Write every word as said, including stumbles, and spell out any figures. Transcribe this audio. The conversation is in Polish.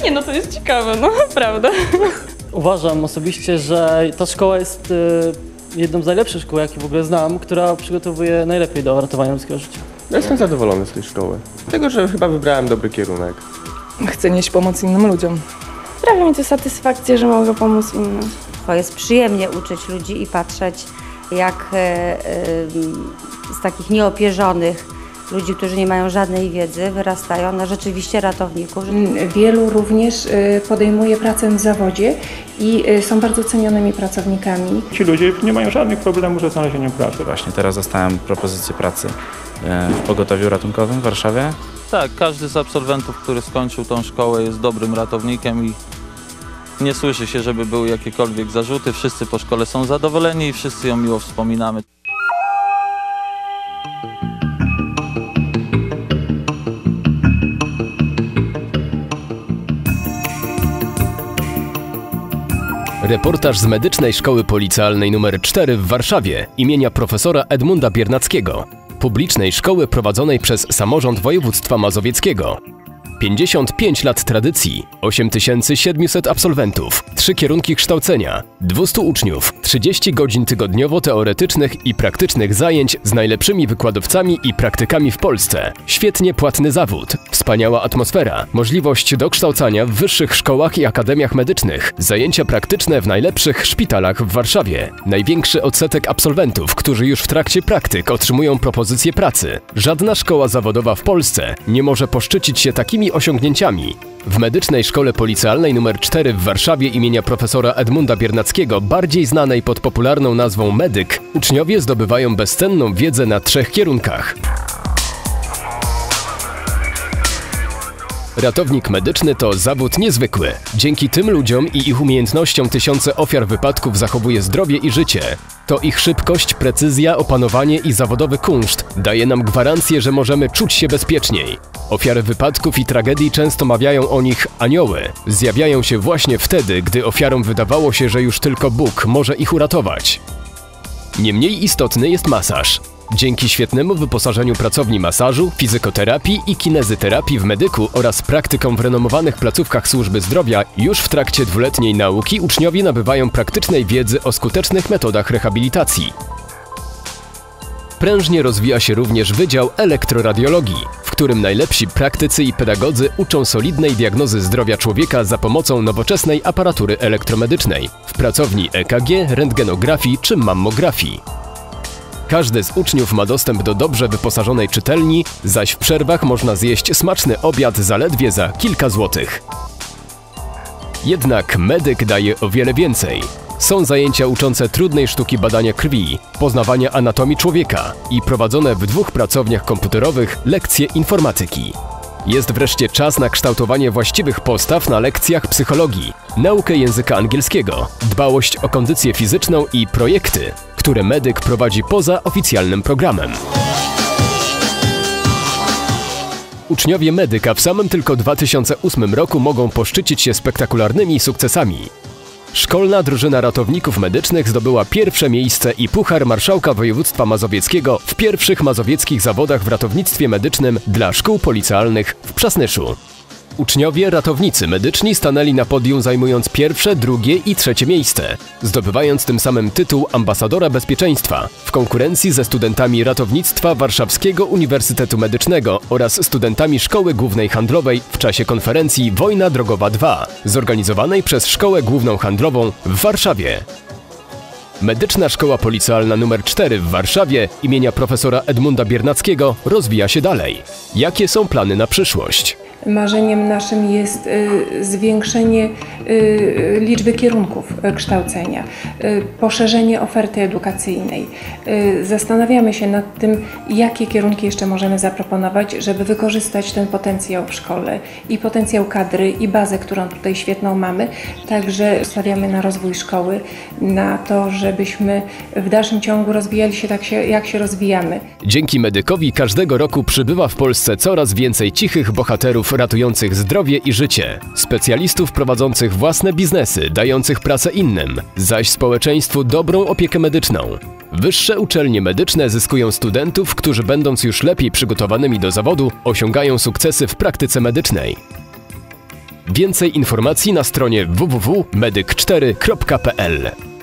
Nie, no to jest ciekawe, no prawda. Uważam osobiście, że ta szkoła jest y, jedną z najlepszych szkół, jakie w ogóle znam, która przygotowuje najlepiej do ratowania ludzkiego życia. Ja jestem zadowolony z tej szkoły, dlatego że chyba wybrałem dobry kierunek. Chcę nieść pomoc innym ludziom. Sprawia mi to satysfakcję, że mogę pomóc innym. To jest przyjemnie uczyć ludzi i patrzeć, jak e, e, z takich nieopierzonych ludzi, którzy nie mają żadnej wiedzy, wyrastają na rzeczywiście ratowników. Wielu również podejmuje pracę w zawodzie i są bardzo cenionymi pracownikami. Ci ludzie nie mają żadnych problemów ze znalezieniem pracy. Właśnie teraz dostałem propozycję pracy w pogotowiu ratunkowym w Warszawie. Tak, każdy z absolwentów, który skończył tą szkołę, jest dobrym ratownikiem i nie słyszy się, żeby były jakiekolwiek zarzuty. Wszyscy po szkole są zadowoleni i wszyscy ją miło wspominamy. Reportaż z Medycznej Szkoły Policealnej numer cztery w Warszawie imienia profesora Edmunda Biernackiego, publicznej szkoły prowadzonej przez Samorząd Województwa Mazowieckiego. pięćdziesiąt pięć lat tradycji, osiem tysięcy siedemset absolwentów, trzy kierunki kształcenia, dwieście uczniów, trzydzieści godzin tygodniowo teoretycznych i praktycznych zajęć z najlepszymi wykładowcami i praktykami w Polsce, świetnie płatny zawód, wspaniała atmosfera, możliwość dokształcania w wyższych szkołach i akademiach medycznych, zajęcia praktyczne w najlepszych szpitalach w Warszawie, największy odsetek absolwentów, którzy już w trakcie praktyk otrzymują propozycję pracy. Żadna szkoła zawodowa w Polsce nie może poszczycić się takimi osiągnięciami. W Medycznej Szkole Policealnej numer cztery w Warszawie imienia profesora Edmunda Biernackiego, bardziej znanej pod popularną nazwą medyk, uczniowie zdobywają bezcenną wiedzę na trzech kierunkach. Ratownik medyczny to zawód niezwykły. Dzięki tym ludziom i ich umiejętnościom tysiące ofiar wypadków zachowuje zdrowie i życie. To ich szybkość, precyzja, opanowanie i zawodowy kunszt daje nam gwarancję, że możemy czuć się bezpieczniej. Ofiary wypadków i tragedii często mawiają o nich anioły. Zjawiają się właśnie wtedy, gdy ofiarom wydawało się, że już tylko Bóg może ich uratować. Niemniej istotny jest masaż. Dzięki świetnemu wyposażeniu pracowni masażu, fizykoterapii i kinezyterapii w medyku oraz praktykom w renomowanych placówkach służby zdrowia, już w trakcie dwuletniej nauki uczniowie nabywają praktycznej wiedzy o skutecznych metodach rehabilitacji. Prężnie rozwija się również Wydział Elektroradiologii, w którym najlepsi praktycy i pedagodzy uczą solidnej diagnozy zdrowia człowieka za pomocą nowoczesnej aparatury elektromedycznej w pracowni E K G, rentgenografii czy mammografii. Każdy z uczniów ma dostęp do dobrze wyposażonej czytelni, zaś w przerwach można zjeść smaczny obiad zaledwie za kilka złotych. Jednak medyk daje o wiele więcej. Są zajęcia uczące trudnej sztuki badania krwi, poznawania anatomii człowieka i prowadzone w dwóch pracowniach komputerowych lekcje informatyki. Jest wreszcie czas na kształtowanie właściwych postaw na lekcjach psychologii, naukę języka angielskiego, dbałość o kondycję fizyczną i projekty, które medyk prowadzi poza oficjalnym programem. Uczniowie medyka w samym tylko dwa tysiące ósmym roku mogą poszczycić się spektakularnymi sukcesami. Szkolna drużyna ratowników medycznych zdobyła pierwsze miejsce i Puchar Marszałka Województwa Mazowieckiego w pierwszych mazowieckich zawodach w ratownictwie medycznym dla szkół policealnych w Przasnyszu. Uczniowie ratownicy medyczni stanęli na podium, zajmując pierwsze, drugie i trzecie miejsce, zdobywając tym samym tytuł ambasadora bezpieczeństwa w konkurencji ze studentami ratownictwa Warszawskiego Uniwersytetu Medycznego oraz studentami Szkoły Głównej Handlowej w czasie konferencji Wojna Drogowa dwa, zorganizowanej przez Szkołę Główną Handlową w Warszawie. Medyczna Szkoła Policealna numer cztery w Warszawie imienia profesora Edmunda Biernackiego rozwija się dalej. Jakie są plany na przyszłość? Marzeniem naszym jest y, zwiększenie y, liczby kierunków kształcenia, y, poszerzenie oferty edukacyjnej. Y, zastanawiamy się nad tym, jakie kierunki jeszcze możemy zaproponować, żeby wykorzystać ten potencjał w szkole i potencjał kadry i bazę, którą tutaj świetną mamy. Także stawiamy na rozwój szkoły, na to, żebyśmy w dalszym ciągu rozwijali się tak, się, jak się rozwijamy. Dzięki medykowi każdego roku przybywa w Polsce coraz więcej cichych bohaterów ratujących zdrowie i życie, specjalistów prowadzących własne biznesy, dających pracę innym, zaś społeczeństwu dobrą opiekę medyczną. Wyższe uczelnie medyczne zyskują studentów, którzy będąc już lepiej przygotowanymi do zawodu, osiągają sukcesy w praktyce medycznej. Więcej informacji na stronie w w w kropka medyk cztery kropka p l.